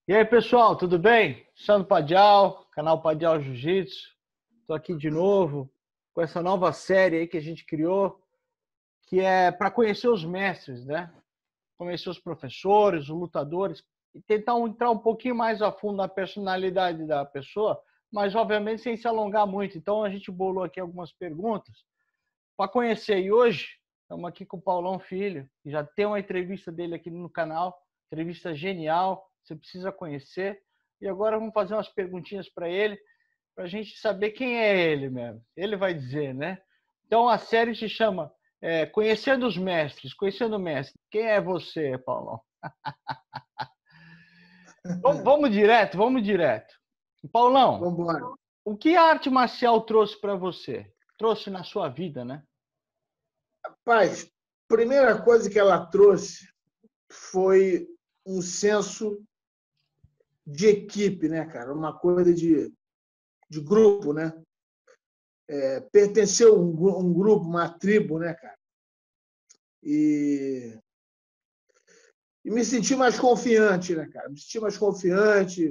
E aí, pessoal, tudo bem? Sandro Padial, canal Padial Jiu-Jitsu. Estou aqui de novo com essa nova série aí que a gente criou, que é para conhecer os mestres, né? Conhecer os professores, os lutadores e tentar entrar um pouquinho mais a fundo na personalidade da pessoa, mas obviamente sem se alongar muito. Então a gente bolou aqui algumas perguntas para conhecer. E hoje estamos aqui com o Paulão Filho, que já tem uma entrevista dele aqui no canal, entrevista genial. Você precisa conhecer. E agora vamos fazer umas perguntinhas para ele, para a gente saber quem é ele mesmo. Ele vai dizer, né? Então a série se chama Conhecendo os Mestres, Conhecendo o Mestre. Quem é você, Paulão? Vamos direto, vamos direto. Paulão, Vamos embora. o que a arte marcial trouxe para você? Trouxe na sua vida, né? Rapaz, primeira coisa que ela trouxe foi um senso de equipe, né, cara? Uma coisa de grupo, né? Pertencer a um grupo, uma tribo, né, cara? E me sentir mais confiante, né, cara? Me sentir mais confiante,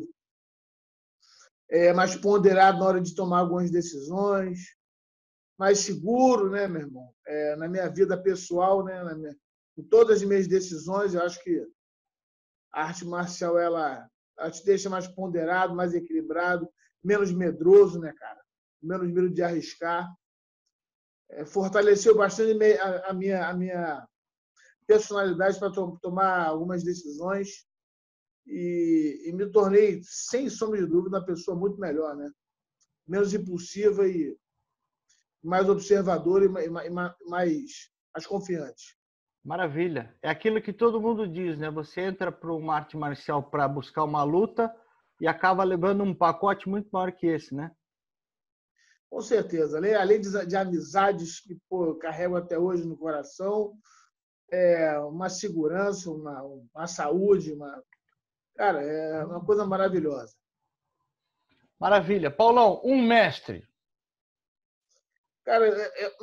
mais ponderado na hora de tomar algumas decisões, mais seguro, né, meu irmão? Na minha vida pessoal, né? Em todas as minhas decisões, eu acho que a arte marcial ela te deixa mais ponderado, mais equilibrado, menos medroso, né, cara? Menos medo de arriscar. Fortaleceu bastante a minha personalidade para tomar algumas decisões e me tornei, sem sombra de dúvida, uma pessoa muito melhor, né? Menos impulsiva e mais observadora e mais confiante. Maravilha. É aquilo que todo mundo diz, né? Você entra para uma arte marcial para buscar uma luta e acaba levando um pacote muito maior que esse, né? Com certeza. Além de amizades que eu carrego até hoje no coração, uma segurança, uma saúde, cara, é uma coisa maravilhosa. Maravilha. Paulão, um mestre. Cara,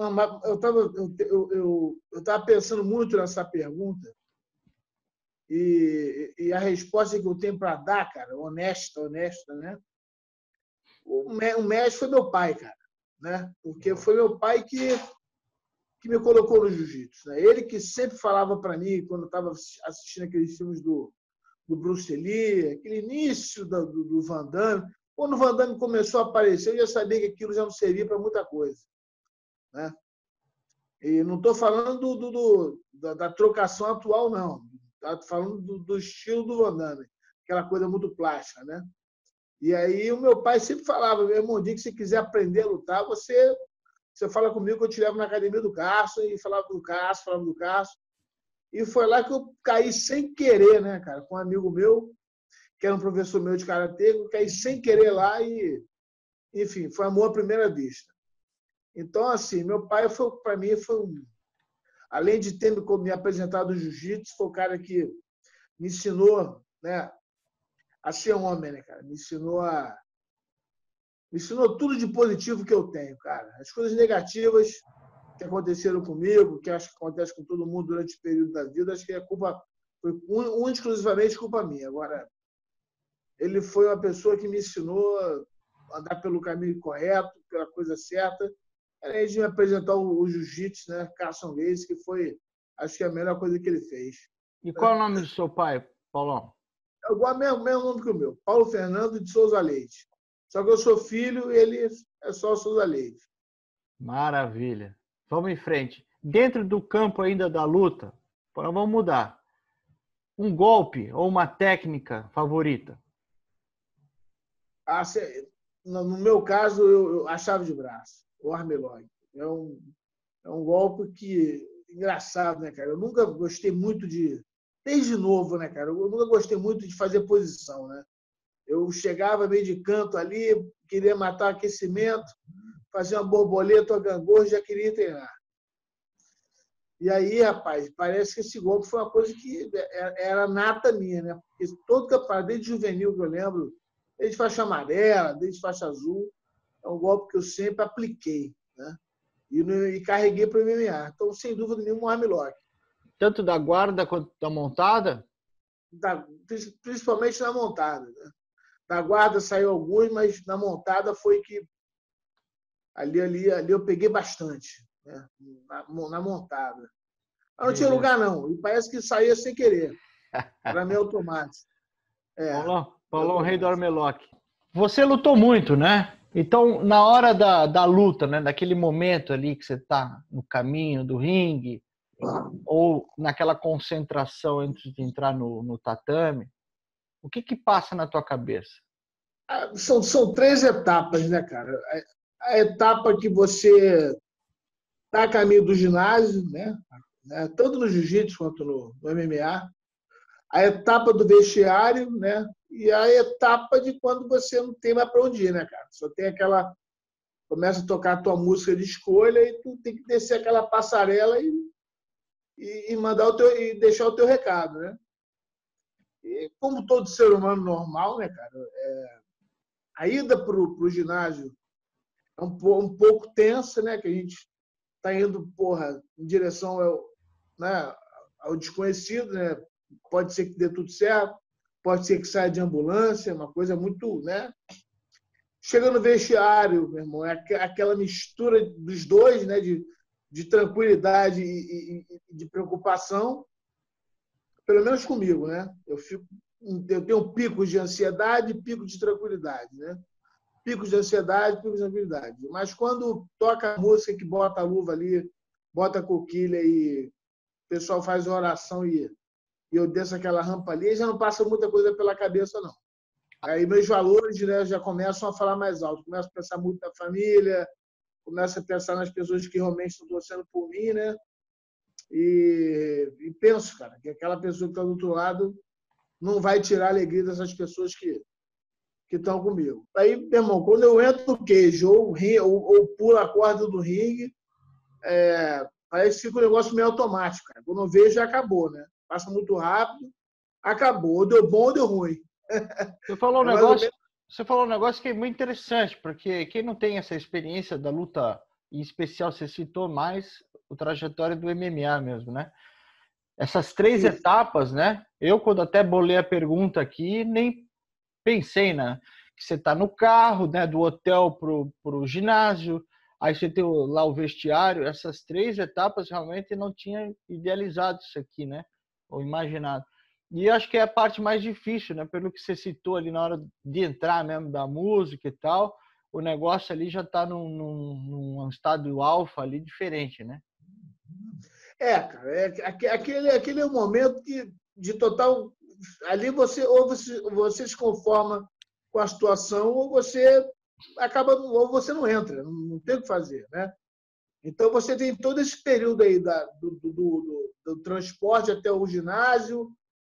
eu estava pensando muito nessa pergunta e a resposta que eu tenho para dar, cara, honesta, né? O mestre foi meu pai, cara, né? Porque foi meu pai que me colocou no jiu-jitsu, né? Ele que sempre falava para mim, quando eu estava assistindo aqueles filmes do Bruce Lee, aquele início do Van Damme, quando o Van Damme começou a aparecer, eu já sabia que aquilo já não servia para muita coisa, né? E não estou falando da trocação atual, não. Estou falando do estilo do Van Damme, aquela coisa muito plástica, né? E aí o meu pai sempre falava, meu irmão, dia que você quiser aprender a lutar, você fala comigo que eu te levo na academia do Carson, e falava do Carson. E foi lá que eu caí sem querer, né, cara? Com um amigo meu, que era um professor meu de karatê, eu caí sem querer lá e, enfim, foi amor à primeira vista. Então, assim, meu pai, para mim, além de ter me apresentado no jiu-jitsu, foi o cara que me ensinou, né, a ser homem, né, cara? Me ensinou tudo de positivo que eu tenho, cara. As coisas negativas que aconteceram comigo, que acho que acontece com todo mundo durante o período da vida, acho que foi exclusivamente culpa minha. Agora, ele foi uma pessoa que me ensinou a andar pelo caminho correto, pela coisa certa, além de me apresentar o jiu-jitsu, né, Carson Gracie, que foi, acho que a melhor coisa que ele fez. E qual é o nome do seu pai, Paulão? É igual mesmo nome que o meu, Paulo Fernando de Souza Leite. Só que eu sou filho e ele é só Souza Leite. Maravilha. Vamos em frente. Dentro do campo ainda da luta, vamos mudar. Um golpe ou uma técnica favorita? No meu caso, a chave de braço, o armlock. É um golpe que... Engraçado, né, cara? Eu nunca gostei muito desde novo, né, cara? Eu nunca gostei muito de fazer posição, né? Eu chegava meio de canto ali, queria matar aquecimento, fazer uma borboleta, uma gangorra, já queria treinar. E aí, rapaz, parece que esse golpe foi uma coisa que era nata minha, né? Porque todo campeonato, desde juvenil que eu lembro, desde faixa amarela, desde faixa azul, é um golpe que eu sempre apliquei, né? E carreguei para o MMA. Então, sem dúvida nenhuma, um armlock. Tanto da guarda quanto da montada? principalmente na montada, né? Na guarda saiu alguns, mas na montada foi que ali eu peguei bastante, né? Na montada. Mas não tinha Beleza. lugar, não. E parece que saía sem querer. Era meio automático. Paulão, rei do Armeloc. Você lutou muito, né? Então, na hora da luta, né? Naquele momento ali que você está no caminho do ringue, ou naquela concentração antes de entrar no tatame, o que passa na tua cabeça? São 3 etapas, né, cara? A etapa que você está a caminho do ginásio, né? Tanto no jiu-jitsu quanto no MMA. A etapa do vestiário, né? E a etapa de quando você não tem mais para onde ir, né, cara? Só tem aquela... Começa a tocar a tua música de escolha e tu tem que descer aquela passarela e mandar e deixar o teu recado, né? E como todo ser humano normal, né, cara? A ida para o ginásio é um pouco tensa, né? Que a gente está indo, em direção né, ao desconhecido, né? Pode ser que dê tudo certo, pode ser que saia de ambulância, uma coisa muito, né? Chega no vestiário, meu irmão, é aquela mistura dos dois, né? De tranquilidade e de preocupação, pelo menos comigo, né? Eu tenho picos de ansiedade e picos de tranquilidade, né? Picos de ansiedade, picos de tranquilidade. Mas quando toca a música que bota a luva ali, bota a coquilha e o pessoal faz a oração e eu desço aquela rampa ali, já não passa muita coisa pela cabeça, não. Aí meus valores, né, já começam a falar mais alto. Começo a pensar muito na família, começo a pensar nas pessoas que realmente estão torcendo por mim, né? E penso, cara, que aquela pessoa que está do outro lado não vai tirar a alegria dessas pessoas que estão comigo. Aí, meu irmão, quando eu entro no queijo ou pulo a corda do ringue, parece que fica um negócio meio automático, cara. Quando eu vejo, já acabou, né? Passa muito rápido, acabou. Ou deu bom ou deu ruim. Você falou um negócio que é muito interessante, porque quem não tem essa experiência da luta, em especial você citou mais o trajetório do MMA mesmo, né? Essas 3 etapas, né? Eu, quando até bolei a pergunta aqui, nem pensei, né? Que você está no carro, né? Do hotel pro ginásio, aí você tem lá o vestiário. Essas 3 etapas realmente não tinha idealizado isso aqui, né? Ou imaginado. E acho que é a parte mais difícil, né? Pelo que você citou ali na hora de entrar mesmo da música e tal, o negócio ali já está num estado alfa ali diferente, né? Cara, aquele é o momento de total. Ali você se conforma com a situação ou você acaba, ou você não entra, não tem o que fazer, né? Então você tem todo esse período aí do transporte até o ginásio,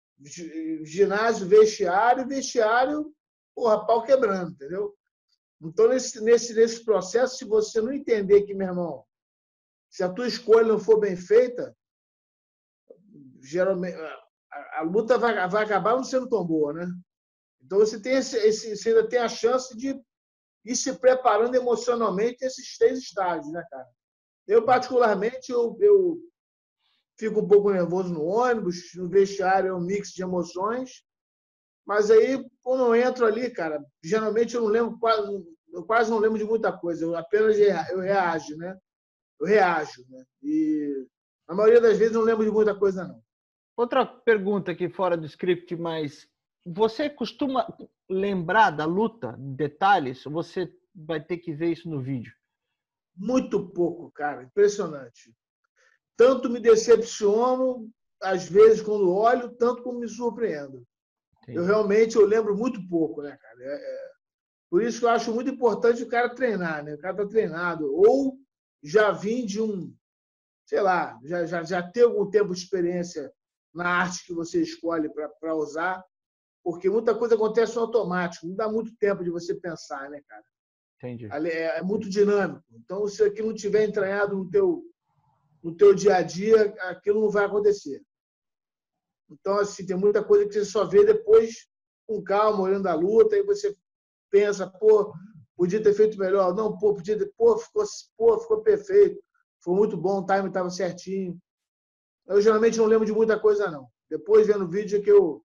vestiário, pau quebrando, entendeu? Então, nesse processo, se você não entender que, meu irmão, se a tua escolha não for bem feita, geralmente a luta vai acabar não sendo tão boa, né? Então você ainda tem a chance de ir se preparando emocionalmente esses 3 estágios, né, cara? Eu, particularmente, eu fico um pouco nervoso no ônibus, no vestiário é um mix de emoções, mas aí, quando eu entro ali, cara, geralmente eu quase não lembro de muita coisa, eu apenas reajo, né? Eu reajo, né? E a maioria das vezes não lembro de muita coisa, não. Outra pergunta aqui fora do script, mas você costuma lembrar da luta, detalhes? Ou você vai ter que ver isso no vídeo? Muito pouco, cara. Impressionante. Tanto me decepciono, às vezes, quando olho, tanto como me surpreendo. Entendi. Eu lembro muito pouco, né, cara? Por isso que eu acho muito importante o cara treinar, né? O cara tá treinado. Ou já vim de sei lá, já ter algum tempo de experiência na arte que você escolhe para usar, porque muita coisa acontece no automático, não dá muito tempo de você pensar, né, cara? Entendi. É muito dinâmico. Então, se aquilo não tiver entranhado no teu dia a dia, aquilo não vai acontecer. Então, assim, tem muita coisa que você só vê depois, com calma, olhando a luta, aí você pensa, podia ter feito melhor. Não, podia ter, ficou perfeito. Foi muito bom, o time estava certinho. Eu geralmente não lembro de muita coisa, não. Depois, vendo o vídeo, é que eu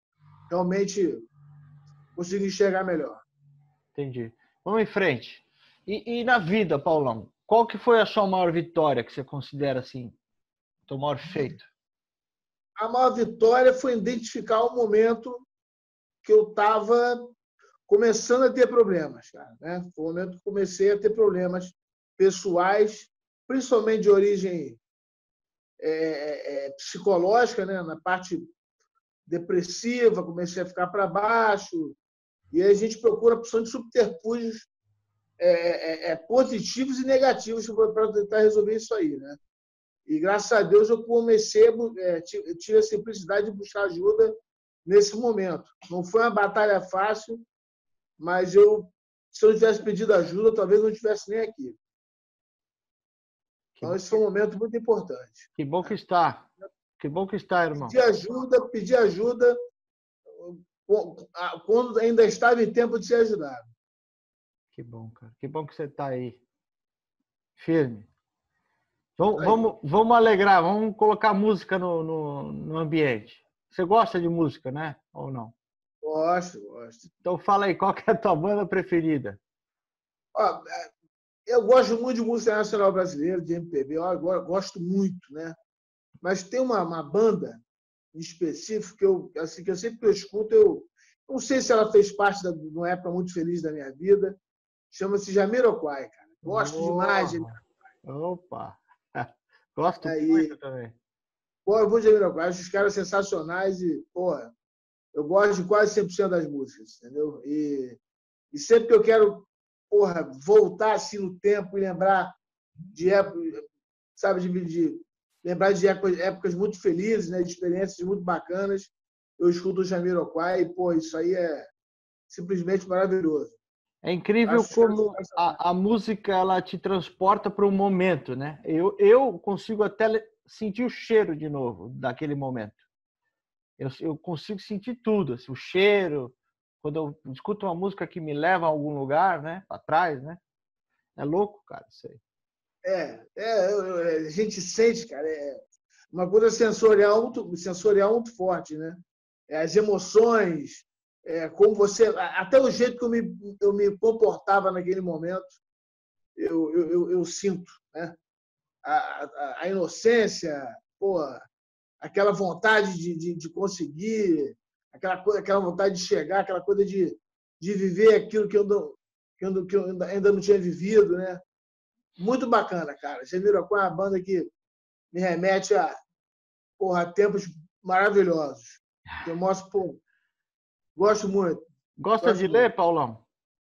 realmente conseguir enxergar melhor. Entendi. Vamos em frente. E na vida, Paulão, qual que foi a sua maior vitória que você considera assim, o teu maior feito? A maior vitória foi identificar o momento que eu estava começando a ter problemas, cara, né? Foi o momento que comecei a ter problemas pessoais, principalmente de origem psicológica, né? Na parte depressiva, comecei a ficar para baixo, e aí a gente procura a opção de subterfúgios positivos e negativos para tentar resolver isso aí, né? E graças a Deus eu comecei, tive a simplicidade de buscar ajuda nesse momento. Não foi uma batalha fácil, mas se eu não tivesse pedido ajuda, talvez não estivesse nem aqui. Então, esse foi um momento muito importante. Que bom que está. Que bom que está, irmão. Pedir ajuda quando ainda estava em tempo de ser ajudado. Que bom, cara. Que bom que você está aí. Firme. Vamos alegrar, vamos colocar música no ambiente. Você gosta de música, né? Ou não? Gosto. Então fala aí, qual que é a tua banda preferida? Ó, eu gosto muito de música nacional brasileira, de MPB, eu gosto muito, né? Mas tem uma banda em específico que eu sempre que eu escuto, eu não sei se ela fez parte de uma época muito feliz da minha vida, chama-se Jamiroquai, cara. Gosto demais de Opa! Gosto Jamiroquai. muito também. Eu vou de Jamiroquai, acho os caras sensacionais e, porra, eu gosto de quase 100% das músicas, entendeu? E sempre que eu quero, porra, voltar assim no tempo e lembrar de época, sabe, lembrar de épocas muito felizes, né, de experiências muito bacanas, eu escuto o Jamiroquai e, pô, isso aí é simplesmente maravilhoso. É incrível como a música ela te transporta para um momento, né? Eu consigo até sentir o cheiro de novo daquele momento. Eu consigo sentir tudo, assim, o cheiro. Quando eu escuto uma música que me leva a algum lugar, né? Para trás, né? É louco, cara, isso aí. A gente sente, cara, uma coisa sensorial muito forte, né? As emoções, como você, até o jeito que eu me comportava naquele momento, eu sinto, né? A inocência, pô, aquela vontade de conseguir, aquela vontade de chegar, aquela coisa de viver aquilo que eu ainda não tinha vivido, né? Muito bacana, cara. Jamiroquai é uma banda que me remete a tempos maravilhosos. Eu mostro, pô, gosto muito. Gosta de ler, Paulão?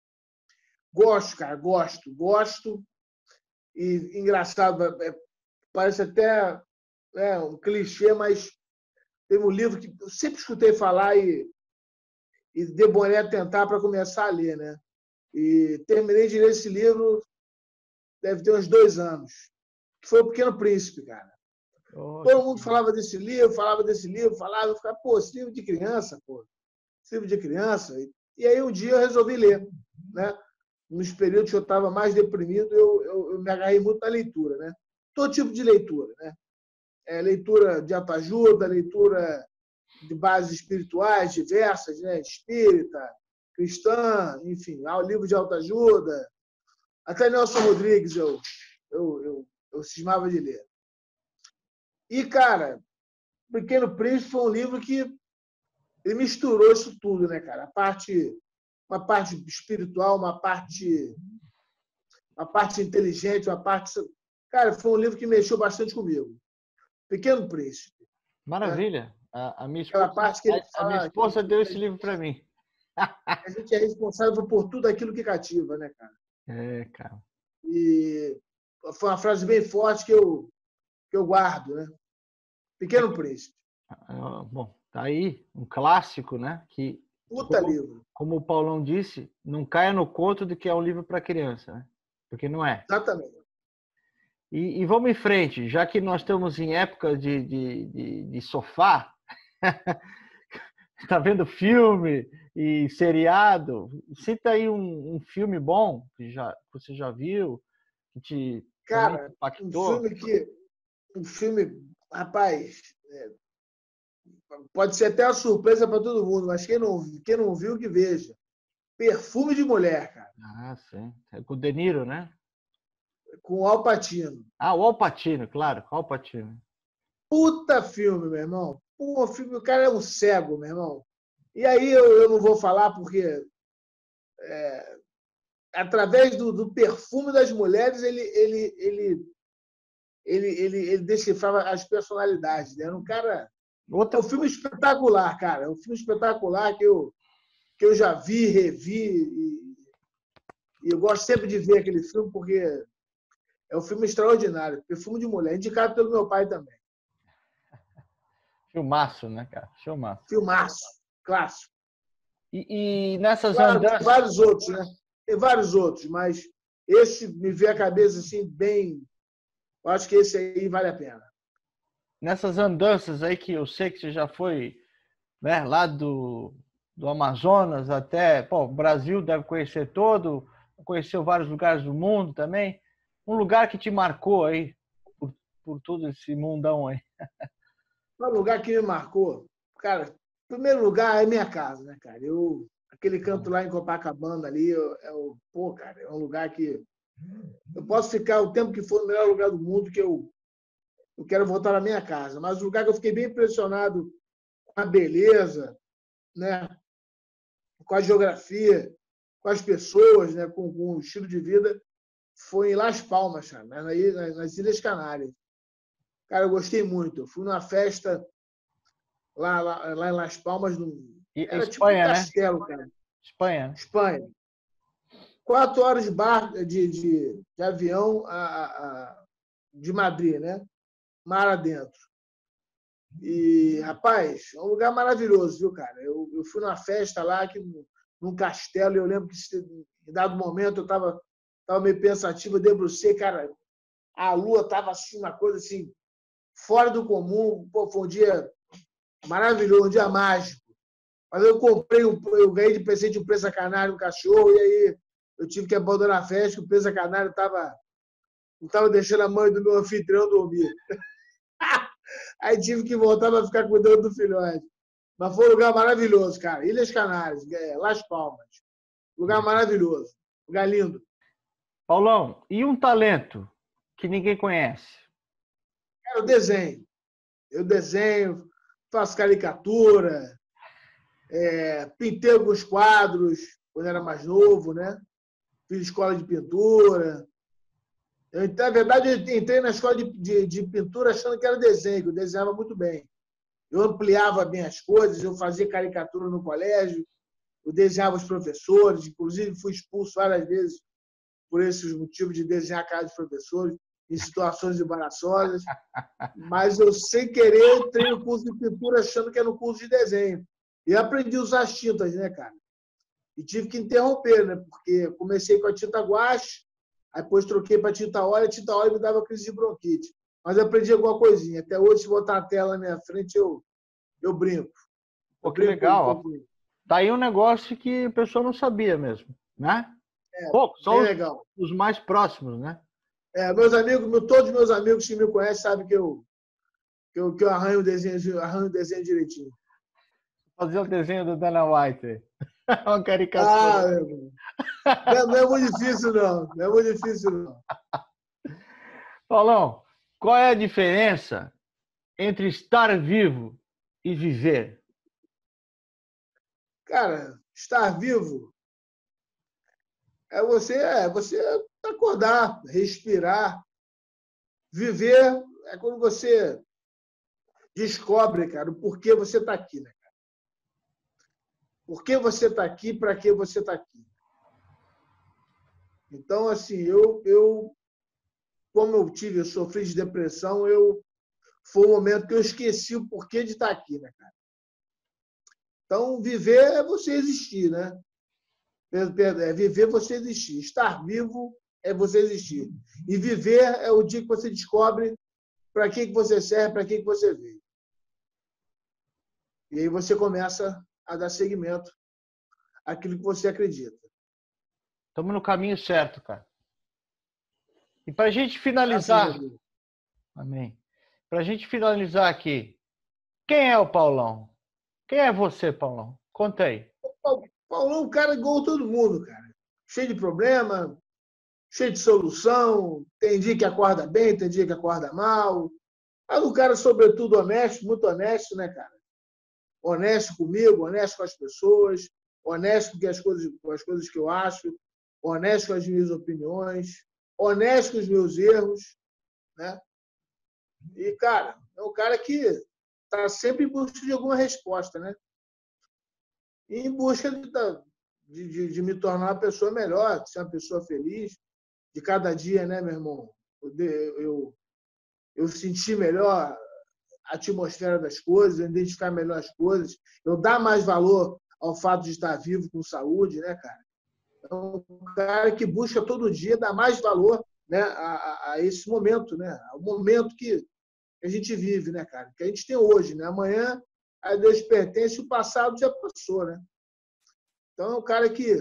Gosto, cara, gosto. E engraçado, parece até um clichê, mas teve um livro que eu sempre escutei falar e debonei a tentar para começar a ler, né? E terminei de ler esse livro, deve ter uns 2 anos, que foi O Pequeno Príncipe, cara. Todo mundo falava desse livro, eu ficava, pô, esse livro de criança, pô. Esse livro de criança. E aí um dia eu resolvi ler, né? Nos períodos que eu estava mais deprimido, eu me agarrei muito na leitura, né? Todo tipo de leitura, né? Leitura de autoajuda, leitura de bases espirituais diversas, né? Espírita, cristã, enfim, livro de autoajuda. Até Nelson Rodrigues eu cismava de ler. E, cara, Pequeno Príncipe foi um livro que ele misturou isso tudo, né, cara? Uma parte espiritual, uma parte inteligente, uma parte... Cara, foi um livro que mexeu bastante comigo. Pequeno Príncipe. Maravilha. Né? A minha esposa deu esse livro para mim. A gente é responsável por tudo aquilo que cativa, né, cara? Cara. E foi uma frase bem forte que eu guardo, né? Pequeno Príncipe. Bom, tá aí um clássico, né? Que livro. Como o Paulão disse, não caia no conto de que é um livro para criança, né? Porque não é. Exatamente. E vamos em frente, já que nós estamos em época de sofá, está vendo filme e seriado, cita aí um filme bom que você já viu, que te impactou. Um filme, rapaz, pode ser até uma surpresa para todo mundo, mas quem não viu, que veja. Perfume de Mulher, cara. Ah, sim. É com o De Niro, né? Com o Al Pacino. Ah, o Al Pacino, claro. Al Pacino. Puta filme, meu irmão. Pô, filme, o cara é um cego, meu irmão. E aí eu não vou falar porque através do perfume das mulheres ele decifrava as personalidades. Né? Era um cara. É um filme espetacular, cara. É um filme espetacular que eu já vi, revi. E eu gosto sempre de ver aquele filme porque é um filme extraordinário. Perfume de Mulher. Indicado pelo meu pai também. Filmaço, né, cara? Filmaço. Filmaço. Clássico. E nessas Claro, tem andanças. vários outros, né? Tem vários outros, mas esse me veio à cabeça assim, bem. Eu acho que esse aí vale a pena. Nessas andanças aí que eu sei que você já foi, né, lá do Amazonas até. Pô, o Brasil deve conhecer todo, conheceu vários lugares do mundo também. Um lugar que te marcou aí, por todo esse mundão aí. Um lugar que me marcou, cara, em primeiro lugar é minha casa, né, cara? Aquele canto lá em Copacabana ali, pô, cara, é um lugar que eu posso ficar o tempo que for no melhor lugar do mundo que eu quero voltar na minha casa. Mas o lugar que eu fiquei bem impressionado com a beleza, né? Com a geografia, com as pessoas, né? Com o estilo de vida, foi em Las Palmas, cara, nas Ilhas Canárias. Cara, eu gostei muito. Eu fui numa festa lá em Las Palmas, era tipo um Espanha, né? castelo, cara. Espanha. Espanha. 4 horas de avião de Madrid, né? Mar adentro. E, rapaz, é um lugar maravilhoso, viu, cara? Eu fui numa festa lá, num castelo, e eu lembro que em dado momento eu estava meio pensativo, eu debrucei, cara, a lua estava assim, uma coisa assim, fora do comum. Pô, foi um dia maravilhoso, um dia mágico. Mas eu ganhei de presente um presa canário, um cachorro, e aí eu tive que abandonar a festa, o presa canário não estava deixando a mãe do meu anfitrião dormir. Aí tive que voltar para ficar cuidando do filhote. Mas foi um lugar maravilhoso, cara. Ilhas Canárias, Las Palmas. Lugar maravilhoso. Lugar lindo. Paulão, e um talento que ninguém conhece? Cara, eu desenho, faço caricatura, pintei alguns quadros quando era mais novo, né? Fiz escola de pintura. Na verdade, eu entrei na escola de pintura achando que era desenho, que eu desenhava muito bem. Eu ampliava bem as coisas, eu fazia caricatura no colégio, eu desenhava os professores, inclusive fui expulso várias vezes por esses motivos de desenhar a cara dos professores em situações embaraçosas. Mas eu, sem querer, entrei no curso de pintura achando que era um curso de desenho. E aprendi a usar as tintas, né, cara? E tive que interromper, né? Porque comecei com a tinta guache, aí depois troquei para tinta óleo, a tinta óleo me dava crise de bronquite. Mas aprendi alguma coisinha. Até hoje, se botar a tela na minha frente, eu brinco. Pô, que legal. Tá aí um negócio que a pessoa não sabia mesmo, né? Pouco, só os mais próximos, né? Meus amigos, todos os meus amigos que me conhecem sabem que eu arranho o desenho direitinho. Fazer o desenho do Dana White. Uma caricatura. Não é muito difícil, não. Não é muito difícil, não. Paulão, qual é a diferença entre estar vivo e viver? Cara, estar vivo é você acordar, respirar. Viver é quando você descobre, cara, o porquê você está aqui, né, cara? Por que você está aqui, para que você está aqui? Então, assim, como eu sofri de depressão, foi um momento que eu esqueci o porquê de estar aqui, né, cara? Então, viver é você existir, né? Viver é você existir. Estar vivo é você existir. E viver é o dia que você descobre para que você serve, para que você veio. E aí você começa a dar seguimento àquilo que você acredita. Estamos no caminho certo, cara. E para a gente finalizar... Amém. Para a gente finalizar aqui, Quem é o Paulão? Quem é você, Paulão? Conta aí. O Paulão é um cara igual todo mundo, cara. Cheio de problema, cheio de solução. Tem dia que acorda bem, tem dia que acorda mal. Mas um cara, sobretudo, honesto, muito honesto, né, cara? Honesto comigo, honesto com as pessoas, honesto com as coisas que eu acho, honesto com as minhas opiniões, honesto com os meus erros, né? E, cara, é um cara que está sempre em busca de alguma resposta, né? E em busca de me tornar uma pessoa melhor, de ser uma pessoa feliz, de cada dia, né, meu irmão? Eu sentir melhor a atmosfera das coisas, identificar melhor as coisas, eu dar mais valor ao fato de estar vivo com saúde, né, cara? É um cara que busca todo dia dar mais valor, né, a esse momento, né? Ao momento que a gente vive, né, cara? Que a gente tem hoje, né? Amanhã a Deus pertence, o passado já passou, né? Então é um cara que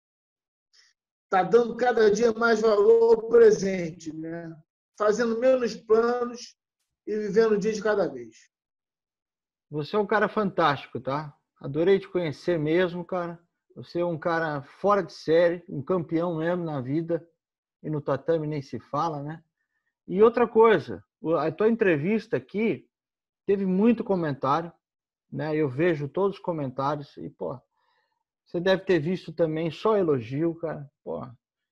está dando cada dia mais valor ao presente, né? Fazendo menos planos e vivendo o dia de cada vez. Você é um cara fantástico, tá? Adorei te conhecer mesmo, cara. Você é um cara fora de série, um campeão mesmo na vida. E no tatame nem se fala, né? E outra coisa, a tua entrevista aqui teve muito comentário, né? Eu vejo todos os comentários e, pô, você deve ter visto também só elogio, cara. Pô,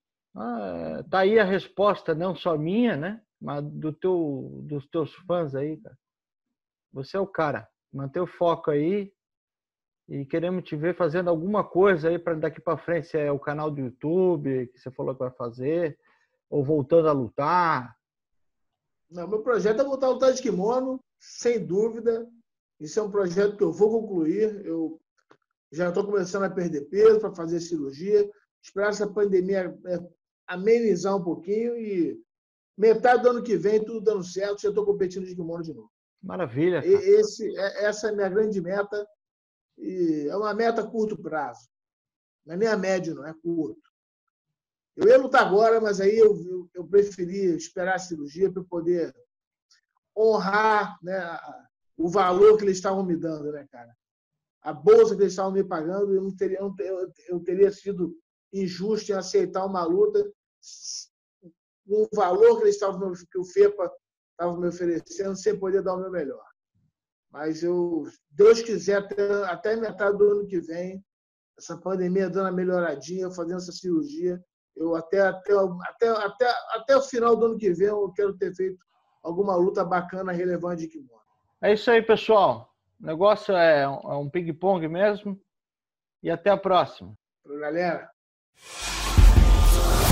tá aí a resposta, não só minha, né? Mas dos teus fãs aí, cara. Você é o cara. Manter o foco aí e queremos te ver fazendo alguma coisa aí para daqui para frente, se é o canal do YouTube que você falou que vai fazer, ou voltando a lutar. Não, meu projeto é voltar a lutar de kimono, sem dúvida. Isso é um projeto que eu vou concluir. Eu já estou começando a perder peso para fazer cirurgia. Esperar essa pandemia amenizar um pouquinho e metade do ano que vem, tudo dando certo, já estou competindo de kimono de novo. Maravilha, cara. Essa é a minha grande meta. E é uma meta a curto prazo. Não é nem a médio, não, é curto. Eu ia lutar agora, mas aí eu preferi esperar a cirurgia para poder honrar, né, o valor que eles estavam me dando, né, cara? A bolsa que eles estavam me pagando, eu teria sido injusto em aceitar uma luta com o valor que o FEPA estava me oferecendo, sem poder dar o meu melhor. Mas Deus quiser, até metade do ano que vem, essa pandemia dando uma melhoradinha, eu fazendo essa cirurgia, eu até o final do ano que vem eu quero ter feito alguma luta bacana, relevante de kimono. É isso aí, pessoal. O negócio é um ping-pong mesmo. E até a próxima. Galera.